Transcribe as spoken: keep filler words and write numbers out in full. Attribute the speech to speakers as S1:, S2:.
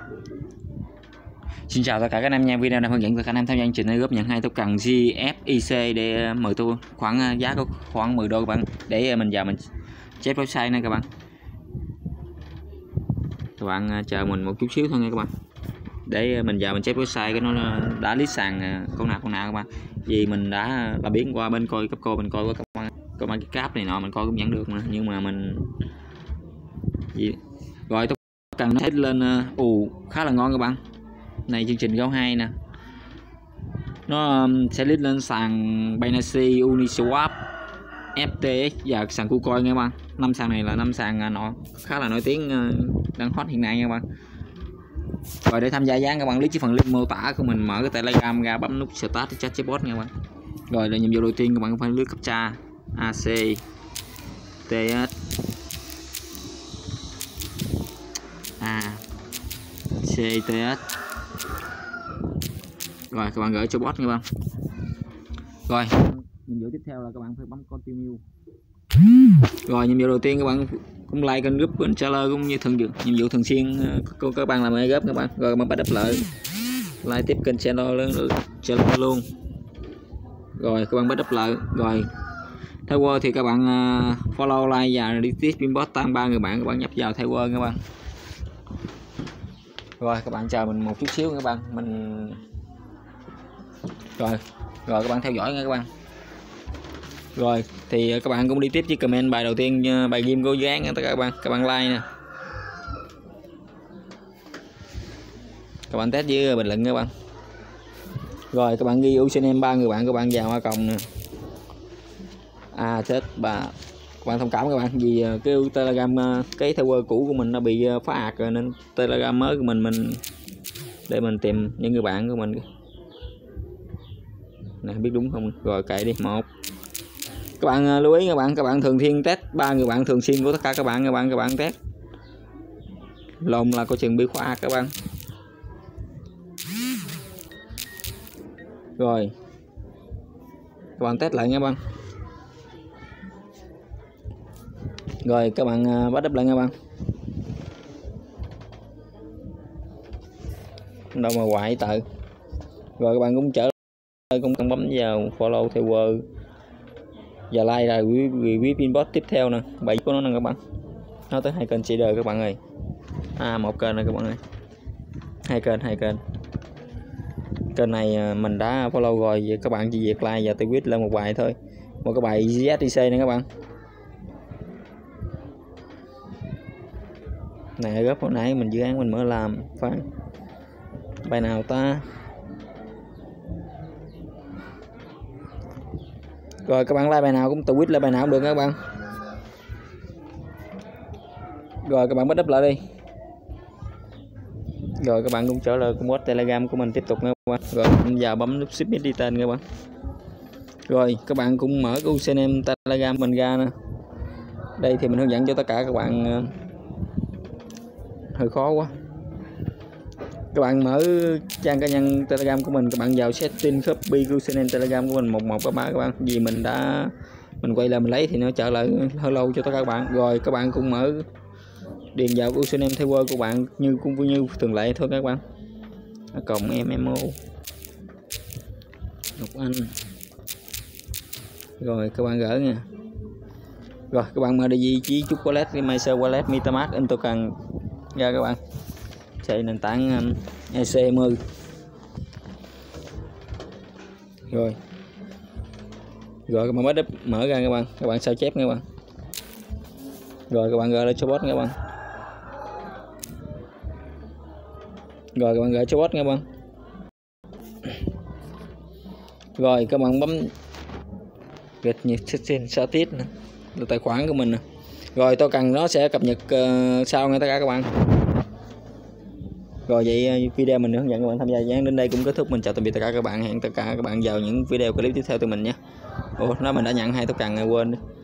S1: Xin chào tất cả các anh em nha, video đang hướng dẫn tất cả anh em tham gia chương trình góp nhận hai tốc cần giê ép i xê để mời tôi khoảng giá có khoảng mười đô các bạn, để mình vào mình check website này các bạn. Các bạn chờ mình một chút xíu thôi nha các bạn, để mình vào mình check website cái nó đã list sàn con nào con nào các bạn, vì mình đã là biến qua bên coi cấp cô mình coi qua các bạn, coi market cap này nọ mình coi cũng vẫn được mà, nhưng mà mình gì rồi tốc cần nó hết lên ù uh, khá là ngon các bạn. Này chương trình gấu hai nè, nó um, sẽ list lên sàn Binance, Uniswap, ép tê ích và sàn KuCoin nha các bạn. Năm sàn này là năm sàn uh, nọ khá là nổi tiếng, uh, đang hot hiện nay nha các bạn. Rồi để tham gia giá các bạn click phần link mô tả của mình, mở cái Telegram ra, bấm nút start chat chatbot nha các bạn. Rồi là nhiệm vụ đầu tiên các bạn phải lướt captcha a xê tê ét a xê tê ét. Rồi các bạn gửi cho bot nha các bạn. Rồi nhiệm vụ tiếp theo là các bạn phải bấm continue. Rồi nhiệm vụ đầu tiên các bạn cũng like kênh group kênh trả lời cũng như thường được nhiệm vụ thường xuyên của các bạn làm ai gấp các bạn. Rồi các bạn bắt đập lại like tiếp kênh channel channel luôn. Rồi các bạn bắt đập lại. Rồi theo Word thì các bạn uh, follow like và retweet pinbot tăng ba người bạn, các bạn nhập vào theo Word các bạn. Rồi các bạn chờ mình một chút xíu các bạn, mình rồi rồi các bạn theo dõi nha các bạn. Rồi thì các bạn cũng đi tiếp với comment bài đầu tiên, bài game của dự án tất cả các bạn, các bạn like nè, các bạn test với bình luận các bạn. Rồi các bạn ghi username ba người bạn các bạn vào a còng nè, à chết bà, các bạn thông cảm các bạn, vì cái Telegram cái server cũ của mình nó bị phá ạc rồi, nên Telegram mới của mình mình để mình tìm những người bạn của mình này, biết đúng không. Rồi cậy đi. Một, các bạn lưu ý các bạn, các bạn thường xuyên test ba người bạn thường xuyên của tất cả các bạn các bạn các bạn test lồn là coi chừng bị khóa các bạn. Rồi các bạn test lại nha các bạn. Rồi các bạn bắt đắp lại nha các bạn. Đâu mà hoài tự. Rồi các bạn cũng trở lại, cũng cần bấm vào follow theo Word và like là review pinbot tiếp theo nè, bảy của nó nè các bạn. Nó tới hai kênh shader các bạn ơi, à một kênh này các bạn ơi, hai kênh hai kênh kênh này mình đã follow rồi, vậy các bạn chỉ việc like và tweet lên một bài thôi, một cái bài giê ét i xê này các bạn. Này gấp hồi nãy mình dự án mình mới làm phải bài nào ta. Rồi các bạn like bài nào cũng tweet lại bài nào cũng được các bạn. Rồi các bạn bắt đắp lại đi. Rồi các bạn cũng trở lại cùng bot Telegram của mình tiếp tục nha các bạn. Rồi vào bấm nút submit đi tên các bạn. Rồi các bạn cũng mở cái username Telegram mình ra nè. Đây thì mình hướng dẫn cho tất cả các bạn, hơi khó quá. Các bạn mở trang cá nhân Telegram của mình, các bạn vào setting copy username Telegram của mình một một ba các bạn, vì mình đã mình quay lại mình lấy thì nó trở lại hơi lâu cho tất cả các bạn. Rồi các bạn cũng mở điền vào username theo Word của bạn như cũng như thường lệ thôi các bạn, cộng em em ô Ngọc Anh. Rồi các bạn gỡ nha. Rồi các bạn mở địa chỉ chúc wallet, cái Master wallet, MetaMask, Intoken ra các bạn, chạy nền tảng um, e xê em. Rồi rồi các bạn bắt mở ra các bạn, các bạn sao chép nha các bạn. Rồi các bạn gửi lại cho bot nha các bạn. Rồi các bạn gửi cho bot nha các bạn. Rồi các bạn bấm gạch nhật setting status nè, là tài khoản của mình nè. Rồi tôi cần nó sẽ cập nhật uh, sau nha tất cả các bạn. Rồi vậy video mình hướng dẫn các bạn tham gia dự án đến đây cũng kết thúc. Mình chào tạm biệt tất cả các bạn, hẹn tất cả các bạn vào những video clip tiếp theo từ mình nhé. Ủa nói mình đã nhận hai tốc cần, quên đi.